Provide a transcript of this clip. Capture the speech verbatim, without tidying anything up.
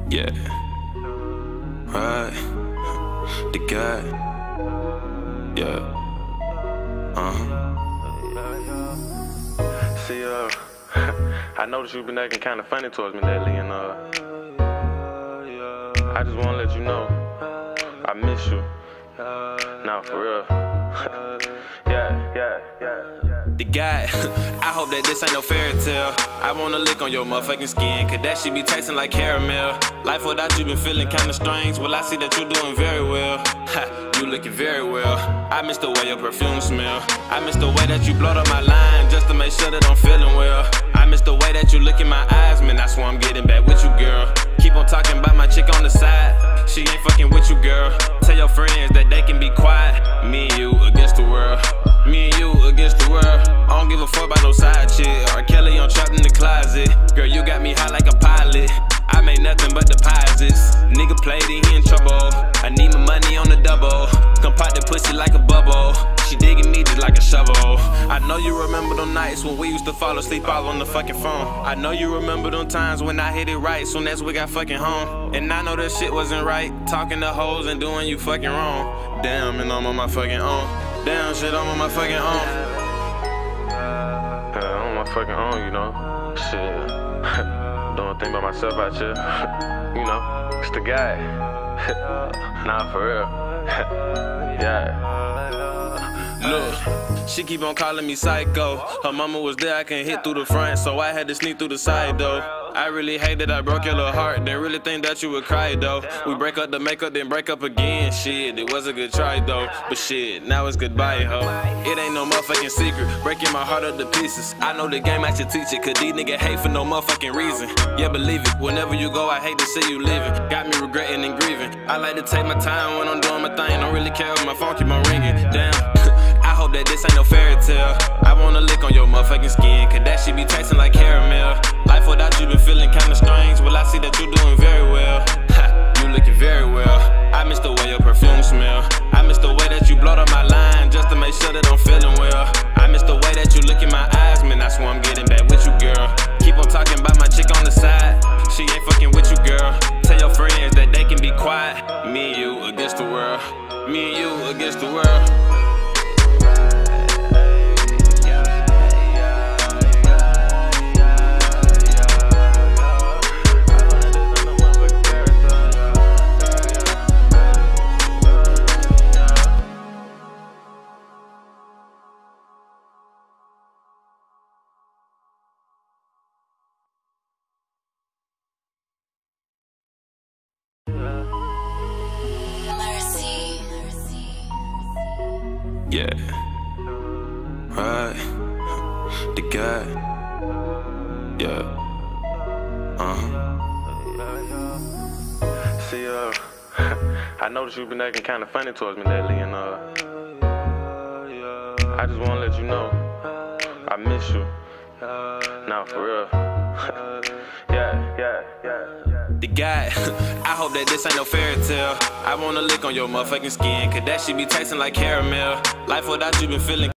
Yeah. Right. The guy. Yeah. Uh-huh. See, uh, I noticed you've been acting kind of funny towards me lately, and uh, I just want to let you know I miss you. Nah, for real. yeah, yeah, yeah. The guy, I hope that this ain't no fairy tale. I wanna lick on your motherfucking skin, cause that shit be tasting like caramel. Life without you been feeling kinda strange. Well, I see that you doing very well. Ha, you looking very well. I miss the way your perfume smell. I miss the way that you blowed up my line just to make sure that I'm feeling well. I miss the way that you look in my eyes, man, that's why I'm getting back with you, girl. Keep on talking about my chick on the side. She ain't fucking with you, girl. Tell your friends that they can be quiet. Me and you against the world. Me and you against the world. I don't give a fuck about no side chick. R. Kelly, I'm trapped in the closet. Girl, you got me high like a pilot. I made nothing but deposits. Nigga played it, he in trouble. I need my money on the double. Come pop that pussy like a bubble. She digging me just like a shovel. I know you remember them nights when we used to fall asleep all on the fucking phone. I know you remember them times when I hit it right soon as we got fucking home. And I know that shit wasn't right, talking to hoes and doing you fucking wrong. Damn, and I'm on my fucking own. Damn, shit, I'm on my fucking own. Yeah, I'm on my fucking own, you know. Shit. Don't think about myself out here. You know, it's the guy. Nah, for real. Yeah. Look, she keep on calling me psycho. Her mama was there, I can't hit through the front, so I had to sneak through the side though. I really hate that I broke your little heart. Didn't really think that you would cry though. We break up to make up, then break up again. Shit, it was a good try though. But shit, now it's goodbye, ho. It ain't no motherfucking secret, breaking my heart up to pieces. I know the game I should teach it, cause these niggas hate for no motherfucking reason. Yeah, believe it, whenever you go, I hate to see you leaving. Got me regretting and grieving. I like to take my time when I'm doing my thing. Don't really care if my phone keep on ringing. Damn. I hope that this ain't no fairy tale. I wanna lick on your motherfucking skin, cause that shit be tasting like caramel. Life without you been feeling kinda strange. Well, I see that you doing very well. Ha, you looking very well. I miss the way your perfume smell. I miss the way that you blowed up my line just to make sure that I'm feeling well. I miss the way that you look in my eyes, man, that's why I'm getting back with you, girl. Keep on talking about my chick on the side. She ain't fucking with you, girl. Tell your friends that they can be quiet. Me and you against the world. Me and you against the world. Yeah. Right. The guy. Yeah. Uh-huh. See, uh, I noticed you've been acting kind of funny towards me lately, and uh, I just want to let you know I miss you. Nah, for real. yeah, yeah, yeah. The guy, I hope that this ain't no fairy tale. I wanna lick on your motherfucking skin, cause that shit be tasting like caramel. Life without you been feeling